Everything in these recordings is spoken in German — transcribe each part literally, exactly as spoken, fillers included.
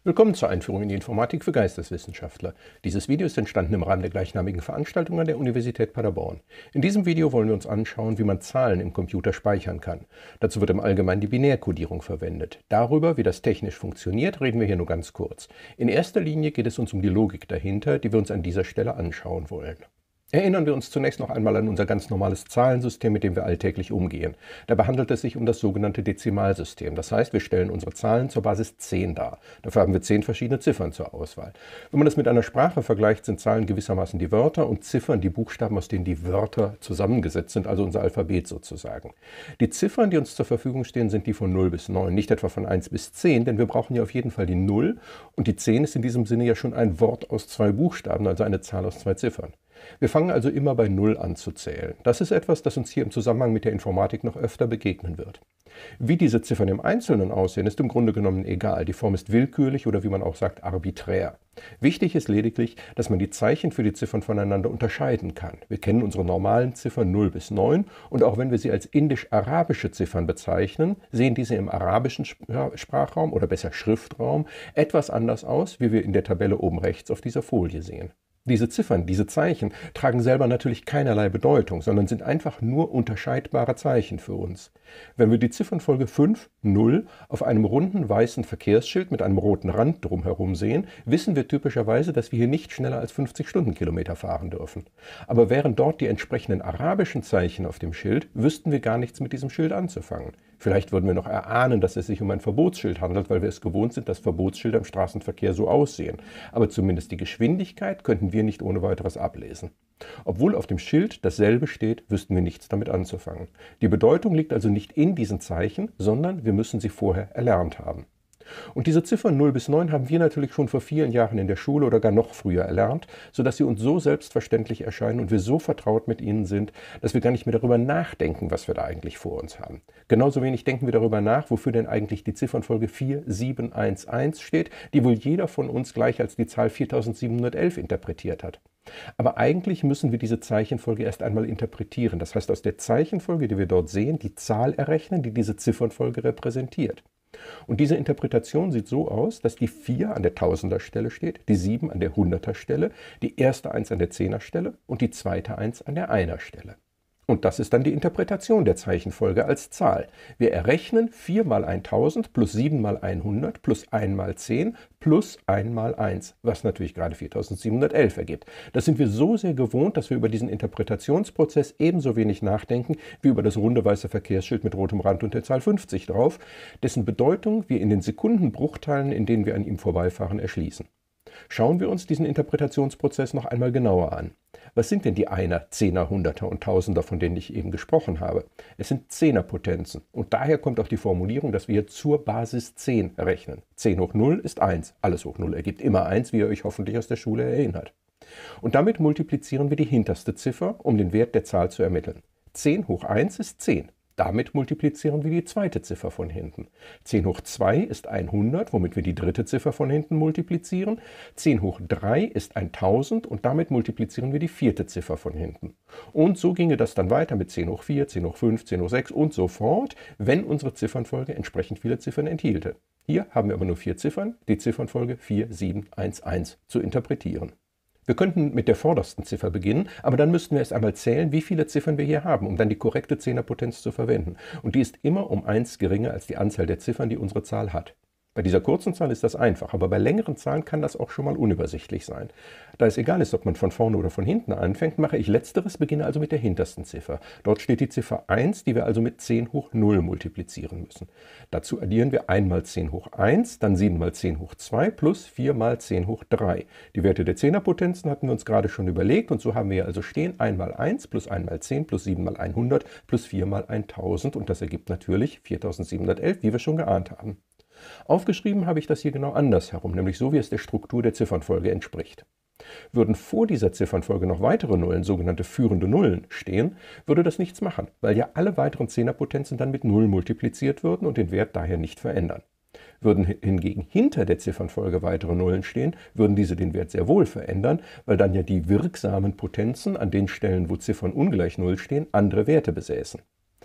Willkommen zur Einführung in die Informatik für Geisteswissenschaftler. Dieses Video ist entstanden im Rahmen der gleichnamigen Veranstaltung an der Universität Paderborn. In diesem Video wollen wir uns anschauen, wie man Zahlen im Computer speichern kann. Dazu wird im Allgemeinen die Binärkodierung verwendet. Darüber, wie das technisch funktioniert, reden wir hier nur ganz kurz. In erster Linie geht es uns um die Logik dahinter, die wir uns an dieser Stelle anschauen wollen. Erinnern wir uns zunächst noch einmal an unser ganz normales Zahlensystem, mit dem wir alltäglich umgehen. Dabei handelt es sich um das sogenannte Dezimalsystem. Das heißt, wir stellen unsere Zahlen zur Basis zehn dar. Dafür haben wir zehn verschiedene Ziffern zur Auswahl. Wenn man das mit einer Sprache vergleicht, sind Zahlen gewissermaßen die Wörter und Ziffern die Buchstaben, aus denen die Wörter zusammengesetzt sind, also unser Alphabet sozusagen. Die Ziffern, die uns zur Verfügung stehen, sind die von null bis neun, nicht etwa von eins bis zehn, denn wir brauchen ja auf jeden Fall die null und die zehn ist in diesem Sinne ja schon ein Wort aus zwei Buchstaben, also eine Zahl aus zwei Ziffern. Wir fangen also immer bei null an zu zählen. Das ist etwas, das uns hier im Zusammenhang mit der Informatik noch öfter begegnen wird. Wie diese Ziffern im Einzelnen aussehen, ist im Grunde genommen egal. Die Form ist willkürlich oder wie man auch sagt, arbiträr. Wichtig ist lediglich, dass man die Zeichen für die Ziffern voneinander unterscheiden kann. Wir kennen unsere normalen Ziffern null bis neun und auch wenn wir sie als indisch-arabische Ziffern bezeichnen, sehen diese im arabischen Sprachraum oder besser Schriftraum etwas anders aus, wie wir in der Tabelle oben rechts auf dieser Folie sehen. Diese Ziffern, diese Zeichen tragen selber natürlich keinerlei Bedeutung, sondern sind einfach nur unterscheidbare Zeichen für uns. Wenn wir die Ziffernfolge fünf, null auf einem runden weißen Verkehrsschild mit einem roten Rand drumherum sehen, wissen wir typischerweise, dass wir hier nicht schneller als fünfzig Stundenkilometer fahren dürfen. Aber wären dort die entsprechenden arabischen Zeichen auf dem Schild, wüssten wir gar nichts mit diesem Schild anzufangen. Vielleicht würden wir noch erahnen, dass es sich um ein Verbotsschild handelt, weil wir es gewohnt sind, dass Verbotsschilder im Straßenverkehr so aussehen. Aber zumindest die Geschwindigkeit könnten wir nicht ohne weiteres ablesen. Obwohl auf dem Schild dasselbe steht, wüssten wir nichts damit anzufangen. Die Bedeutung liegt also nicht in diesen Zeichen, sondern wir müssen sie vorher erlernt haben. Und diese Ziffern null bis neun haben wir natürlich schon vor vielen Jahren in der Schule oder gar noch früher erlernt, sodass sie uns so selbstverständlich erscheinen und wir so vertraut mit ihnen sind, dass wir gar nicht mehr darüber nachdenken, was wir da eigentlich vor uns haben. Genauso wenig denken wir darüber nach, wofür denn eigentlich die Ziffernfolge vier sieben eins eins steht, die wohl jeder von uns gleich als die Zahl viertausendsiebenhundertelf interpretiert hat. Aber eigentlich müssen wir diese Zeichenfolge erst einmal interpretieren. Das heißt, aus der Zeichenfolge, die wir dort sehen, die Zahl errechnen, die diese Ziffernfolge repräsentiert. Und diese Interpretation sieht so aus, dass die vier an der Tausenderstelle steht, die sieben an der Hunderterstelle, die erste eins an der Zehnerstelle und die zweite eins an der Einerstelle. Und das ist dann die Interpretation der Zeichenfolge als Zahl. Wir errechnen vier mal tausend plus sieben mal hundert plus eins mal zehn plus eins mal eins, was natürlich gerade viertausendsiebenhundertelf ergibt. Das sind wir so sehr gewohnt, dass wir über diesen Interpretationsprozess ebenso wenig nachdenken wie über das runde weiße Verkehrsschild mit rotem Rand und der Zahl fünfzig drauf, dessen Bedeutung wir in den Sekundenbruchteilen, in denen wir an ihm vorbeifahren, erschließen. Schauen wir uns diesen Interpretationsprozess noch einmal genauer an. Was sind denn die Einer, Zehner, Hunderter und Tausender, von denen ich eben gesprochen habe? Es sind Zehnerpotenzen und daher kommt auch die Formulierung, dass wir hier zur Basis zehn rechnen. zehn hoch null ist eins, alles hoch null ergibt immer eins, wie ihr euch hoffentlich aus der Schule erinnert. Und damit multiplizieren wir die hinterste Ziffer, um den Wert der Zahl zu ermitteln. zehn hoch eins ist zehn. Damit multiplizieren wir die zweite Ziffer von hinten. zehn hoch zwei ist hundert, womit wir die dritte Ziffer von hinten multiplizieren. zehn hoch drei ist tausend und damit multiplizieren wir die vierte Ziffer von hinten. Und so ginge das dann weiter mit zehn hoch vier, zehn hoch fünf, zehn hoch sechs und so fort, wenn unsere Ziffernfolge entsprechend viele Ziffern enthielte. Hier haben wir aber nur vier Ziffern, die Ziffernfolge vier sieben eins eins zu interpretieren. Wir könnten mit der vordersten Ziffer beginnen, aber dann müssten wir erst einmal zählen, wie viele Ziffern wir hier haben, um dann die korrekte Zehnerpotenz zu verwenden. Und die ist immer um eins geringer als die Anzahl der Ziffern, die unsere Zahl hat. Bei dieser kurzen Zahl ist das einfach, aber bei längeren Zahlen kann das auch schon mal unübersichtlich sein. Da es egal ist, ob man von vorne oder von hinten anfängt, mache ich letzteres, beginne also mit der hintersten Ziffer. Dort steht die Ziffer eins, die wir also mit zehn hoch null multiplizieren müssen. Dazu addieren wir eins mal zehn hoch eins, dann sieben mal zehn hoch zwei plus vier mal zehn hoch drei. Die Werte der Zehnerpotenzen hatten wir uns gerade schon überlegt und so haben wir ja also stehen eins mal eins plus eins mal zehn plus sieben mal hundert plus vier mal tausend und das ergibt natürlich viertausendsiebenhundertelf, wie wir schon geahnt haben. Aufgeschrieben habe ich das hier genau andersherum, nämlich so, wie es der Struktur der Ziffernfolge entspricht. Würden vor dieser Ziffernfolge noch weitere Nullen, sogenannte führende Nullen, stehen, würde das nichts machen, weil ja alle weiteren Zehnerpotenzen dann mit null multipliziert würden und den Wert daher nicht verändern. Würden hingegen hinter der Ziffernfolge weitere Nullen stehen, würden diese den Wert sehr wohl verändern, weil dann ja die wirksamen Potenzen an den Stellen, wo Ziffern ungleich null stehen, andere Werte besäßen.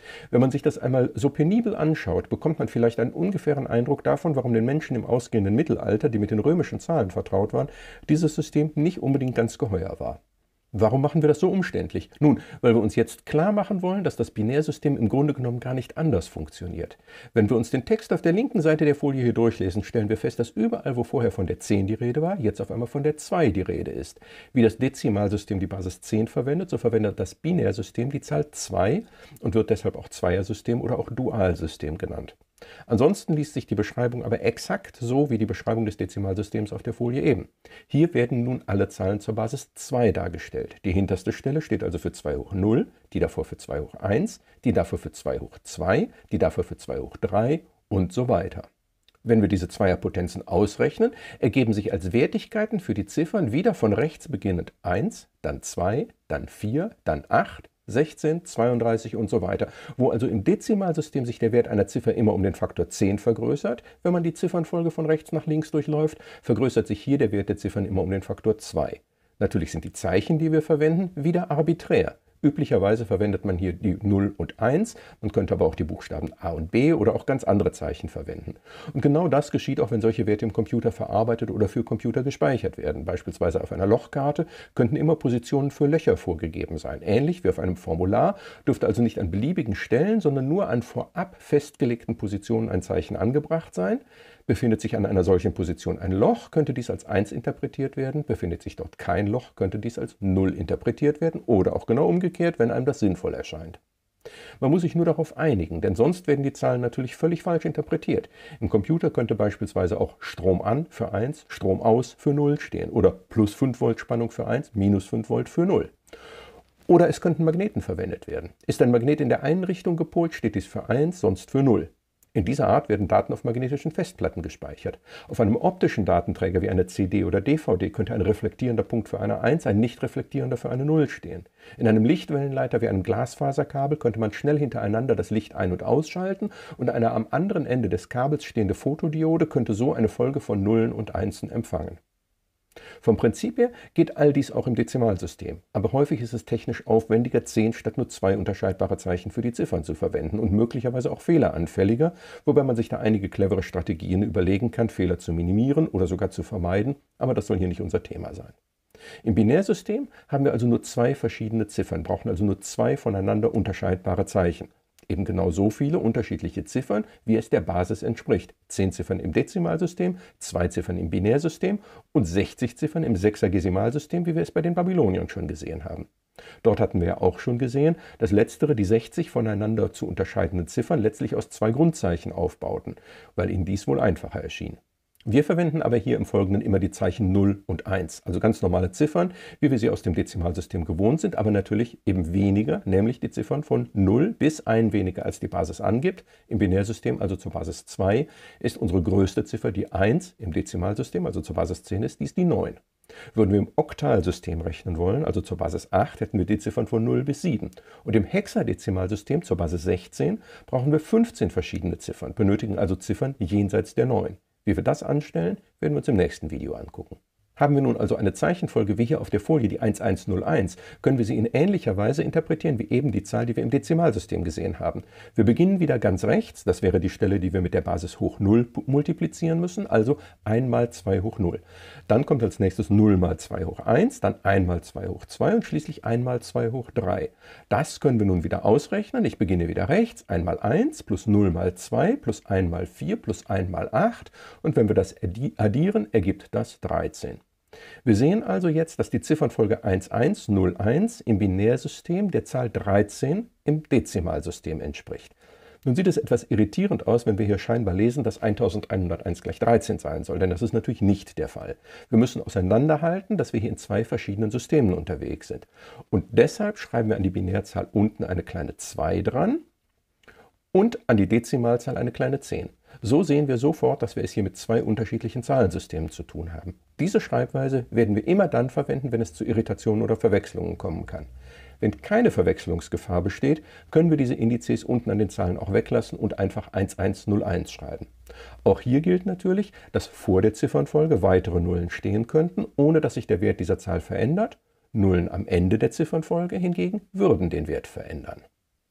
Wenn man sich das einmal so penibel anschaut, bekommt man vielleicht einen ungefähren Eindruck davon, warum den Menschen im ausgehenden Mittelalter, die mit den römischen Zahlen vertraut waren, dieses System nicht unbedingt ganz geheuer war. Warum machen wir das so umständlich? Nun, weil wir uns jetzt klar machen wollen, dass das Binärsystem im Grunde genommen gar nicht anders funktioniert. Wenn wir uns den Text auf der linken Seite der Folie hier durchlesen, stellen wir fest, dass überall, wo vorher von der zehn die Rede war, jetzt auf einmal von der zwei die Rede ist. Wie das Dezimalsystem die Basis zehn verwendet, so verwendet das Binärsystem die Zahl zwei und wird deshalb auch Zweiersystem oder auch Dualsystem genannt. Ansonsten liest sich die Beschreibung aber exakt so wie die Beschreibung des Dezimalsystems auf der Folie eben. Hier werden nun alle Zahlen zur Basis zwei dargestellt. Die hinterste Stelle steht also für zwei hoch null, die davor für zwei hoch eins, die davor für zwei hoch zwei, die davor für zwei hoch drei und so weiter. Wenn wir diese Zweierpotenzen ausrechnen, ergeben sich als Wertigkeiten für die Ziffern wieder von rechts beginnend eins, dann zwei, dann vier, dann acht, sechzehn, zweiunddreißig und so weiter, wo also im Dezimalsystem sich der Wert einer Ziffer immer um den Faktor zehn vergrößert. Wenn man die Ziffernfolge von rechts nach links durchläuft, vergrößert sich hier der Wert der Ziffern immer um den Faktor zwei. Natürlich sind die Zeichen, die wir verwenden, wieder arbiträr. Üblicherweise verwendet man hier die null und eins, man könnte aber auch die Buchstaben A und B oder auch ganz andere Zeichen verwenden. Und genau das geschieht auch, wenn solche Werte im Computer verarbeitet oder für Computer gespeichert werden. Beispielsweise auf einer Lochkarte könnten immer Positionen für Löcher vorgegeben sein. Ähnlich wie auf einem Formular dürfte also nicht an beliebigen Stellen, sondern nur an vorab festgelegten Positionen ein Zeichen angebracht sein. Befindet sich an einer solchen Position ein Loch, könnte dies als eins interpretiert werden. Befindet sich dort kein Loch, könnte dies als null interpretiert werden oder auch genau umgekehrt, wenn einem das sinnvoll erscheint. Man muss sich nur darauf einigen, denn sonst werden die Zahlen natürlich völlig falsch interpretiert. Im Computer könnte beispielsweise auch Strom an für eins, Strom aus für null stehen oder plus fünf Volt Spannung für eins, minus fünf Volt für null. Oder es könnten Magneten verwendet werden. Ist ein Magnet in der einen Richtung gepolt, steht dies für eins, sonst für null. In dieser Art werden Daten auf magnetischen Festplatten gespeichert. Auf einem optischen Datenträger wie einer C D oder D V D könnte ein reflektierender Punkt für eine eins, ein nicht reflektierender für eine null stehen. In einem Lichtwellenleiter wie einem Glasfaserkabel könnte man schnell hintereinander das Licht ein- und ausschalten und eine am anderen Ende des Kabels stehende Fotodiode könnte so eine Folge von Nullen und Einsen empfangen. Vom Prinzip her geht all dies auch im Dezimalsystem, aber häufig ist es technisch aufwendiger, zehn statt nur zwei unterscheidbare Zeichen für die Ziffern zu verwenden und möglicherweise auch fehleranfälliger, wobei man sich da einige clevere Strategien überlegen kann, Fehler zu minimieren oder sogar zu vermeiden, aber das soll hier nicht unser Thema sein. Im Binärsystem haben wir also nur zwei verschiedene Ziffern, brauchen also nur zwei voneinander unterscheidbare Zeichen. Eben genau so viele unterschiedliche Ziffern, wie es der Basis entspricht. zehn Ziffern im Dezimalsystem, zwei Ziffern im Binärsystem und sechzig Ziffern im Sechsagesimalsystem, wie wir es bei den Babyloniern schon gesehen haben. Dort hatten wir ja auch schon gesehen, dass letztere die sechzig voneinander zu unterscheidenden Ziffern letztlich aus zwei Grundzeichen aufbauten, weil ihnen dies wohl einfacher erschien. Wir verwenden aber hier im Folgenden immer die Zeichen null und eins, also ganz normale Ziffern, wie wir sie aus dem Dezimalsystem gewohnt sind, aber natürlich eben weniger, nämlich die Ziffern von null bis eins weniger als die Basis angibt. Im Binärsystem, also zur Basis zwei, ist unsere größte Ziffer die eins, im Dezimalsystem, also zur Basis zehn, ist dies die neun. Würden wir im Oktalsystem rechnen wollen, also zur Basis acht, hätten wir die Ziffern von null bis sieben. Und im Hexadezimalsystem zur Basis sechzehn brauchen wir fünfzehn verschiedene Ziffern, benötigen also Ziffern jenseits der neun. Wie wir das anstellen, werden wir uns im nächsten Video angucken. Haben wir nun also eine Zeichenfolge wie hier auf der Folie, die eins eins null eins, können wir sie in ähnlicher Weise interpretieren wie eben die Zahl, die wir im Dezimalsystem gesehen haben. Wir beginnen wieder ganz rechts, das wäre die Stelle, die wir mit der Basis hoch null multiplizieren müssen, also eins mal zwei hoch null. Dann kommt als nächstes null mal zwei hoch eins, dann eins mal zwei hoch zwei und schließlich eins mal zwei hoch drei. Das können wir nun wieder ausrechnen. Ich beginne wieder rechts, eins mal eins plus null mal zwei plus eins mal vier plus eins mal acht und wenn wir das addieren, ergibt das dreizehn. Wir sehen also jetzt, dass die Ziffernfolge eins eins null eins im Binärsystem der Zahl dreizehn im Dezimalsystem entspricht. Nun sieht es etwas irritierend aus, wenn wir hier scheinbar lesen, dass eintausendeinhunderteins gleich dreizehn sein soll, denn das ist natürlich nicht der Fall. Wir müssen auseinanderhalten, dass wir hier in zwei verschiedenen Systemen unterwegs sind. Und deshalb schreiben wir an die Binärzahl unten eine kleine zwei dran und an die Dezimalzahl eine kleine zehn. So sehen wir sofort, dass wir es hier mit zwei unterschiedlichen Zahlensystemen zu tun haben. Diese Schreibweise werden wir immer dann verwenden, wenn es zu Irritationen oder Verwechslungen kommen kann. Wenn keine Verwechslungsgefahr besteht, können wir diese Indizes unten an den Zahlen auch weglassen und einfach eins eins null eins schreiben. Auch hier gilt natürlich, dass vor der Ziffernfolge weitere Nullen stehen könnten, ohne dass sich der Wert dieser Zahl verändert. Nullen am Ende der Ziffernfolge hingegen würden den Wert verändern.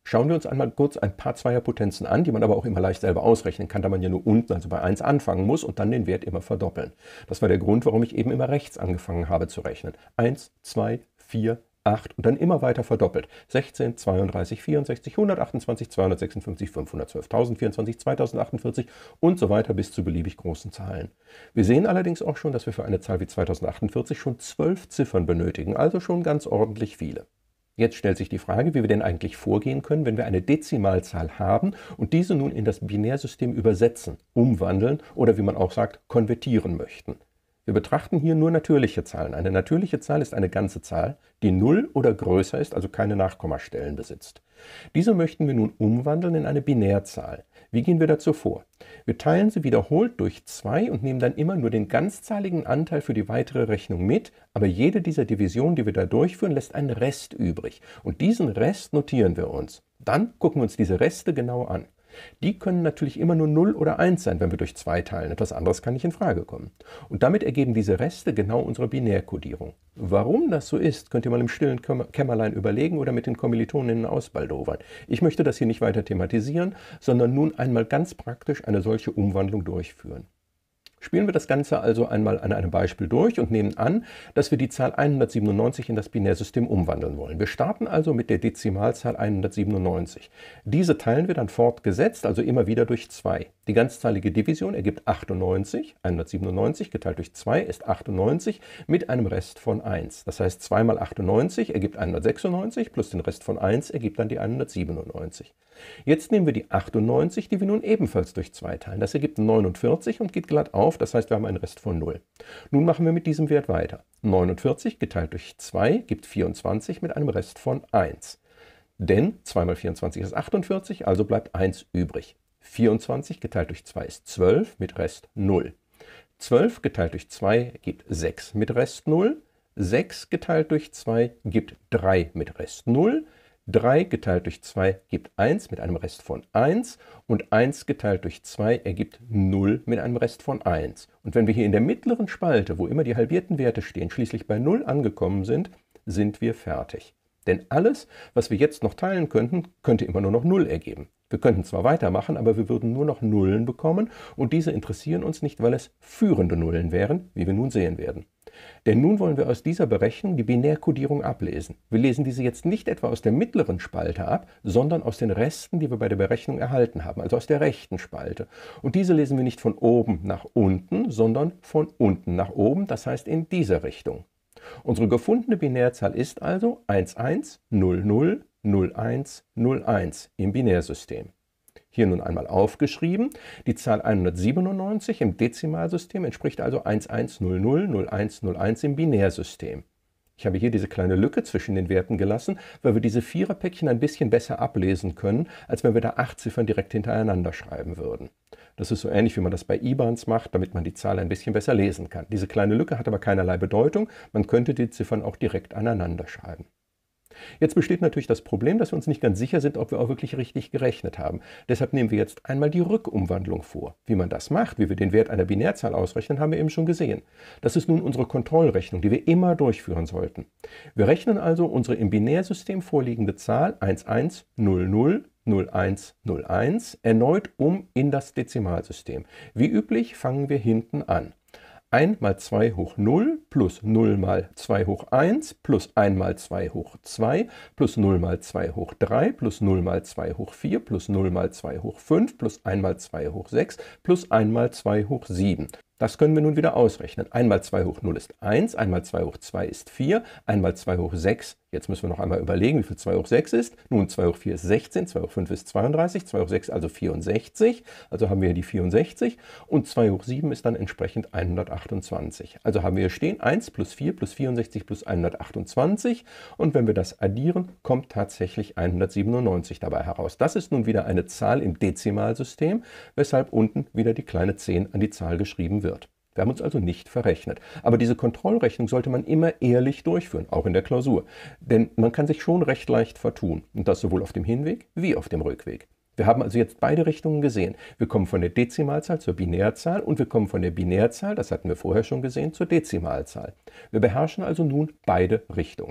Schauen wir uns einmal kurz ein paar Zweierpotenzen an, die man aber auch immer leicht selber ausrechnen kann, da man ja nur unten, also bei eins, anfangen muss und dann den Wert immer verdoppeln. Das war der Grund, warum ich eben immer rechts angefangen habe zu rechnen. eins, zwei, vier, acht und dann immer weiter verdoppelt. sechzehn, zweiunddreißig, vierundsechzig, hundertachtundzwanzig, zweihundertsechsundfünfzig, fünfhundertzwölf, tausendvierundzwanzig, zweitausendachtundzwanzig und so weiter bis zu beliebig großen Zahlen. Wir sehen allerdings auch schon, dass wir für eine Zahl wie zweitausendachtundzwanzig schon zwölf Ziffern benötigen, also schon ganz ordentlich viele. Jetzt stellt sich die Frage, wie wir denn eigentlich vorgehen können, wenn wir eine Dezimalzahl haben und diese nun in das Binärsystem übersetzen, umwandeln oder wie man auch sagt, konvertieren möchten. Wir betrachten hier nur natürliche Zahlen. Eine natürliche Zahl ist eine ganze Zahl, die null oder größer ist, also keine Nachkommastellen besitzt. Diese möchten wir nun umwandeln in eine Binärzahl. Wie gehen wir dazu vor? Wir teilen sie wiederholt durch zwei und nehmen dann immer nur den ganzzahligen Anteil für die weitere Rechnung mit, aber jede dieser Divisionen, die wir da durchführen, lässt einen Rest übrig. Und diesen Rest notieren wir uns. Dann gucken wir uns diese Reste genau an. Die können natürlich immer nur null oder eins sein, wenn wir durch zwei teilen. Etwas anderes kann nicht in Frage kommen. Und damit ergeben diese Reste genau unsere Binärkodierung. Warum das so ist, könnt ihr mal im stillen Kämmerlein überlegen oder mit den Kommilitoninnen ausbaldowern. Ich möchte das hier nicht weiter thematisieren, sondern nun einmal ganz praktisch eine solche Umwandlung durchführen. Spielen wir das Ganze also einmal an einem Beispiel durch und nehmen an, dass wir die Zahl hundertsiebenundneunzig in das Binärsystem umwandeln wollen. Wir starten also mit der Dezimalzahl hundertsiebenundneunzig. Diese teilen wir dann fortgesetzt, also immer wieder durch zwei. Die ganzzahlige Division ergibt achtundneunzig. hundertsiebenundneunzig geteilt durch zwei ist achtundneunzig mit einem Rest von eins. Das heißt, zwei mal achtundneunzig ergibt hundertsechsundneunzig plus den Rest von eins ergibt dann die hundertsiebenundneunzig. Jetzt nehmen wir die achtundneunzig, die wir nun ebenfalls durch zwei teilen. Das ergibt neunundvierzig und geht glatt auf, das heißt, wir haben einen Rest von null. Nun machen wir mit diesem Wert weiter. neunundvierzig geteilt durch zwei gibt vierundzwanzig mit einem Rest von eins. Denn zwei mal vierundzwanzig ist achtundvierzig, also bleibt eins übrig. vierundzwanzig geteilt durch zwei ist zwölf mit Rest null. zwölf geteilt durch zwei gibt sechs mit Rest null. sechs geteilt durch zwei gibt drei mit Rest null. drei geteilt durch zwei gibt eins mit einem Rest von eins und eins geteilt durch zwei ergibt null mit einem Rest von eins. Und wenn wir hier in der mittleren Spalte, wo immer die halbierten Werte stehen, schließlich bei null angekommen sind, sind wir fertig. Denn alles, was wir jetzt noch teilen könnten, könnte immer nur noch null ergeben. Wir könnten zwar weitermachen, aber wir würden nur noch Nullen bekommen und diese interessieren uns nicht, weil es führende Nullen wären, wie wir nun sehen werden. Denn nun wollen wir aus dieser Berechnung die Binärkodierung ablesen. Wir lesen diese jetzt nicht etwa aus der mittleren Spalte ab, sondern aus den Resten, die wir bei der Berechnung erhalten haben, also aus der rechten Spalte. Und diese lesen wir nicht von oben nach unten, sondern von unten nach oben, das heißt in dieser Richtung. Unsere gefundene Binärzahl ist also eins eins null null null eins null eins im Binärsystem. Hier nun einmal aufgeschrieben, die Zahl hundertsiebenundneunzig im Dezimalsystem entspricht also eins eins null null null eins null eins im Binärsystem. Ich habe hier diese kleine Lücke zwischen den Werten gelassen, weil wir diese Viererpäckchen ein bisschen besser ablesen können, als wenn wir da acht Ziffern direkt hintereinander schreiben würden. Das ist so ähnlich, wie man das bei I B A Ns macht, damit man die Zahl ein bisschen besser lesen kann. Diese kleine Lücke hat aber keinerlei Bedeutung, man könnte die Ziffern auch direkt aneinander schreiben. Jetzt besteht natürlich das Problem, dass wir uns nicht ganz sicher sind, ob wir auch wirklich richtig gerechnet haben. Deshalb nehmen wir jetzt einmal die Rückumwandlung vor. Wie man das macht, wie wir den Wert einer Binärzahl ausrechnen, haben wir eben schon gesehen. Das ist nun unsere Kontrollrechnung, die wir immer durchführen sollten. Wir rechnen also unsere im Binärsystem vorliegende Zahl eins eins null null null eins null eins erneut um in das Dezimalsystem. Wie üblich fangen wir hinten an. eins mal zwei hoch null plus null mal zwei hoch eins plus eins mal zwei hoch zwei plus null mal zwei hoch drei plus null mal zwei hoch vier plus null mal zwei hoch fünf plus eins mal zwei hoch sechs plus eins mal zwei hoch sieben. Das können wir nun wieder ausrechnen. eins mal zwei hoch null ist eins, eins mal zwei hoch zwei ist vier, eins mal zwei hoch sechs, jetzt müssen wir noch einmal überlegen, wie viel zwei hoch sechs ist. Nun, zwei hoch vier ist sechzehn, zwei hoch fünf ist zweiunddreißig, zwei hoch sechs also vierundsechzig, also haben wir hier die vierundsechzig und zwei hoch sieben ist dann entsprechend hundertachtundzwanzig. Also haben wir hier stehen eins plus vier plus vierundsechzig plus hundertachtundzwanzig und wenn wir das addieren, kommt tatsächlich hundertsiebenundneunzig dabei heraus. Das ist nun wieder eine Zahl im Dezimalsystem, weshalb unten wieder die kleine zehn an die Zahl geschrieben wird. Wird. Wir haben uns also nicht verrechnet. Aber diese Kontrollrechnung sollte man immer ehrlich durchführen, auch in der Klausur. Denn man kann sich schon recht leicht vertun. Und das sowohl auf dem Hinweg wie auf dem Rückweg. Wir haben also jetzt beide Richtungen gesehen. Wir kommen von der Dezimalzahl zur Binärzahl und wir kommen von der Binärzahl, das hatten wir vorher schon gesehen, zur Dezimalzahl. Wir beherrschen also nun beide Richtungen.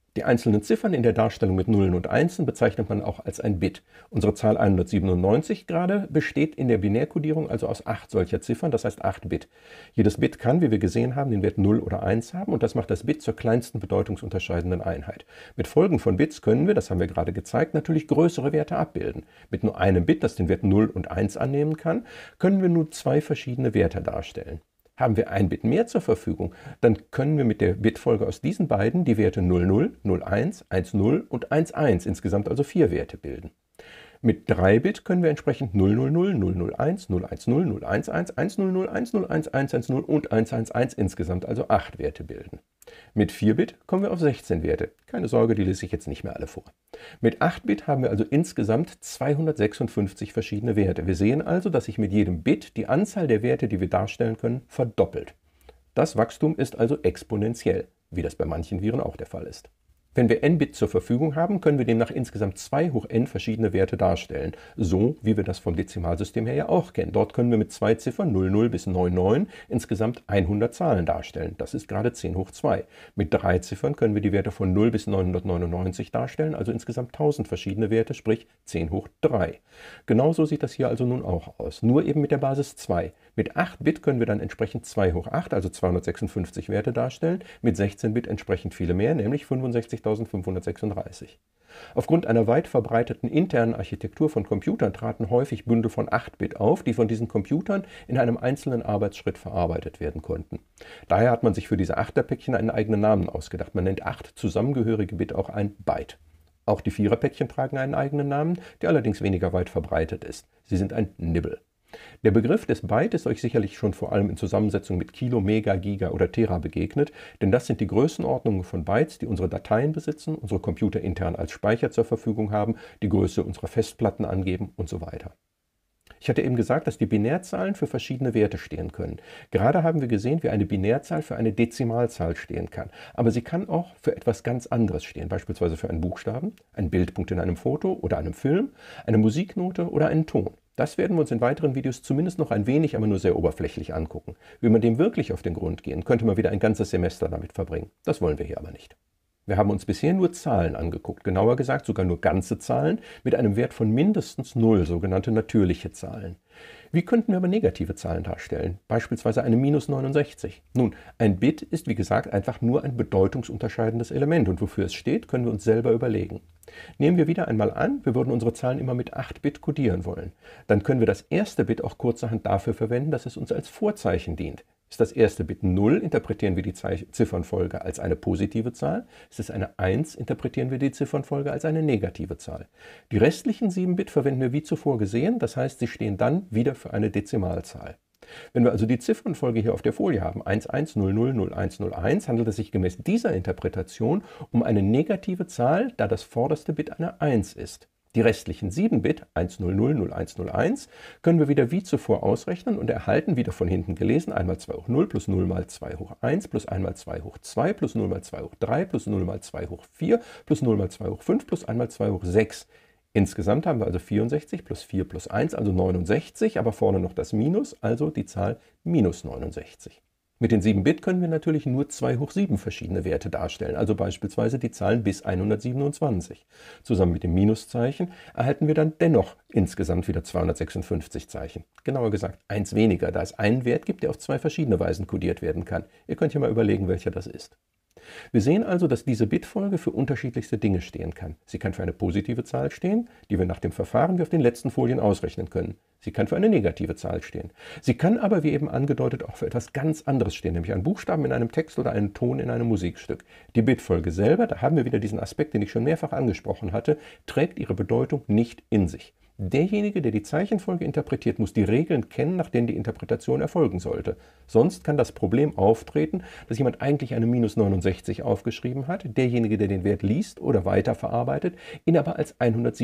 Die einzelnen Ziffern in der Darstellung mit Nullen und Einsen bezeichnet man auch als ein Bit. Unsere Zahl hundertsiebenundneunzig gerade besteht in der Binärkodierung also aus acht solcher Ziffern, das heißt acht Bit. Jedes Bit kann, wie wir gesehen haben, den Wert null oder eins haben und das macht das Bit zur kleinsten bedeutungsunterscheidenden Einheit. Mit Folgen von Bits können wir, das haben wir gerade gezeigt, natürlich größere Werte abbilden. Mit nur einem Bit, das den Wert null und eins annehmen kann, können wir nur zwei verschiedene Werte darstellen. Haben wir ein Bit mehr zur Verfügung, dann können wir mit der Bitfolge aus diesen beiden die Werte null null, null eins, eins null und eins eins, insgesamt also vier Werte bilden. Mit drei Bit können wir entsprechend null null null, null null eins, null eins null, null eins eins, eins null null, eins null eins, eins eins null und eins eins eins insgesamt also acht Werte bilden. Mit vier Bit kommen wir auf sechzehn Werte. Keine Sorge, die lese ich jetzt nicht mehr alle vor. Mit acht Bit haben wir also insgesamt zweihundertsechsundfünfzig verschiedene Werte. Wir sehen also, dass sich mit jedem Bit die Anzahl der Werte, die wir darstellen können, verdoppelt. Das Wachstum ist also exponentiell, wie das bei manchen Viren auch der Fall ist. Wenn wir n Bit zur Verfügung haben, können wir demnach insgesamt zwei hoch n verschiedene Werte darstellen, so wie wir das vom Dezimalsystem her ja auch kennen. Dort können wir mit zwei Ziffern null null bis neunundneunzig insgesamt hundert Zahlen darstellen. Das ist gerade zehn hoch zwei. Mit drei Ziffern können wir die Werte von null bis neunhundertneunundneunzig darstellen, also insgesamt tausend verschiedene Werte, sprich zehn hoch drei. Genauso sieht das hier also nun auch aus, nur eben mit der Basis zwei. Mit acht Bit können wir dann entsprechend zwei hoch acht, also zweihundertsechsundfünfzig Werte darstellen, mit sechzehn Bit entsprechend viele mehr, nämlich fünfundsechzigtausendfünfhundertsechsunddreißig. Aufgrund einer weit verbreiteten internen Architektur von Computern traten häufig Bündel von acht Bit auf, die von diesen Computern in einem einzelnen Arbeitsschritt verarbeitet werden konnten. Daher hat man sich für diese Achterpäckchen einen eigenen Namen ausgedacht. Man nennt acht zusammengehörige Bit auch ein Byte. Auch die Viererpäckchen tragen einen eigenen Namen, der allerdings weniger weit verbreitet ist. Sie sind ein Nibble. Der Begriff des Byte ist euch sicherlich schon vor allem in Zusammensetzung mit Kilo, Mega, Giga oder Tera begegnet, denn das sind die Größenordnungen von Bytes, die unsere Dateien besitzen, unsere Computer intern als Speicher zur Verfügung haben, die Größe unserer Festplatten angeben und so weiter. Ich hatte eben gesagt, dass die Binärzahlen für verschiedene Werte stehen können. Gerade haben wir gesehen, wie eine Binärzahl für eine Dezimalzahl stehen kann. Aber sie kann auch für etwas ganz anderes stehen, beispielsweise für einen Buchstaben, einen Bildpunkt in einem Foto oder einem Film, eine Musiknote oder einen Ton. Das werden wir uns in weiteren Videos zumindest noch ein wenig, aber nur sehr oberflächlich angucken. Will man dem wirklich auf den Grund gehen, könnte man wieder ein ganzes Semester damit verbringen. Das wollen wir hier aber nicht. Wir haben uns bisher nur Zahlen angeguckt, genauer gesagt sogar nur ganze Zahlen mit einem Wert von mindestens null, sogenannte natürliche Zahlen. Wie könnten wir aber negative Zahlen darstellen, beispielsweise eine minus neunundsechzig? Nun, ein Bit ist wie gesagt einfach nur ein bedeutungsunterscheidendes Element und wofür es steht, können wir uns selber überlegen. Nehmen wir wieder einmal an, wir würden unsere Zahlen immer mit acht Bit kodieren wollen. Dann können wir das erste Bit auch kurzerhand dafür verwenden, dass es uns als Vorzeichen dient. Ist das erste Bit null, interpretieren wir die Ziffernfolge als eine positive Zahl. Ist es eine eins, interpretieren wir die Ziffernfolge als eine negative Zahl. Die restlichen sieben Bit verwenden wir wie zuvor gesehen, das heißt, sie stehen dann wieder für eine Dezimalzahl. Wenn wir also die Ziffernfolge hier auf der Folie haben, eins eins null null null eins null eins, handelt es sich gemäß dieser Interpretation um eine negative Zahl, da das vorderste Bit eine eins ist. Die restlichen sieben Bit, eins null null null eins null eins, können wir wieder wie zuvor ausrechnen und erhalten, wieder von hinten gelesen, eins mal zwei hoch null plus null mal zwei hoch eins plus eins mal zwei hoch zwei plus null mal zwei hoch drei plus null mal zwei hoch vier plus null mal zwei hoch fünf plus eins mal zwei hoch sechs. Insgesamt haben wir also vierundsechzig plus vier plus eins, also neunundsechzig, aber vorne noch das Minus, also die Zahl minus neunundsechzig. Mit den sieben Bit können wir natürlich nur zwei hoch sieben verschiedene Werte darstellen, also beispielsweise die Zahlen bis hundertsiebenundzwanzig. Zusammen mit dem Minuszeichen erhalten wir dann dennoch insgesamt wieder zweihundertsechsundfünfzig Zeichen. Genauer gesagt eins weniger, da es einen Wert gibt, der auf zwei verschiedene Weisen kodiert werden kann. Ihr könnt ja mal überlegen, welcher das ist. Wir sehen also, dass diese Bitfolge für unterschiedlichste Dinge stehen kann. Sie kann für eine positive Zahl stehen, die wir nach dem Verfahren wie auf den letzten Folien ausrechnen können. Sie kann für eine negative Zahl stehen. Sie kann aber, wie eben angedeutet, auch für etwas ganz anderes stehen, nämlich einen Buchstaben in einem Text oder einen Ton in einem Musikstück. Die Bitfolge selber, da haben wir wieder diesen Aspekt, den ich schon mehrfach angesprochen hatte, trägt ihre Bedeutung nicht in sich. Derjenige, der die Zeichenfolge interpretiert, muss die Regeln kennen, nach denen die Interpretation erfolgen sollte. Sonst kann das Problem auftreten, dass jemand eigentlich eine minus neunundsechzig aufgeschrieben hat, derjenige, der den Wert liest oder weiterverarbeitet, ihn aber als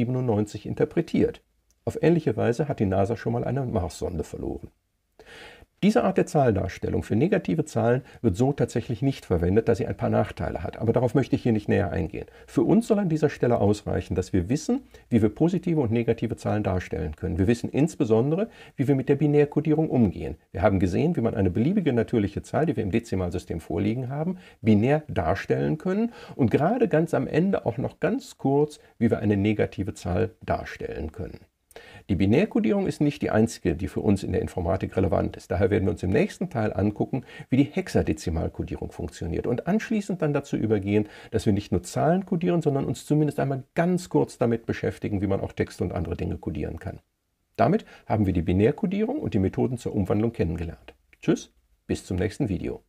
hundertsiebenundneunzig interpretiert. Auf ähnliche Weise hat die NASA schon mal eine Marssonde verloren. Diese Art der Zahldarstellung für negative Zahlen wird so tatsächlich nicht verwendet, da sie ein paar Nachteile hat. Aber darauf möchte ich hier nicht näher eingehen. Für uns soll an dieser Stelle ausreichen, dass wir wissen, wie wir positive und negative Zahlen darstellen können. Wir wissen insbesondere, wie wir mit der Binärkodierung umgehen. Wir haben gesehen, wie man eine beliebige natürliche Zahl, die wir im Dezimalsystem vorliegen haben, binär darstellen können und gerade ganz am Ende auch noch ganz kurz, wie wir eine negative Zahl darstellen können. Die Binärkodierung ist nicht die einzige, die für uns in der Informatik relevant ist. Daher werden wir uns im nächsten Teil angucken, wie die Hexadezimalkodierung funktioniert und anschließend dann dazu übergehen, dass wir nicht nur Zahlen kodieren, sondern uns zumindest einmal ganz kurz damit beschäftigen, wie man auch Texte und andere Dinge kodieren kann. Damit haben wir die Binärkodierung und die Methoden zur Umwandlung kennengelernt. Tschüss, bis zum nächsten Video.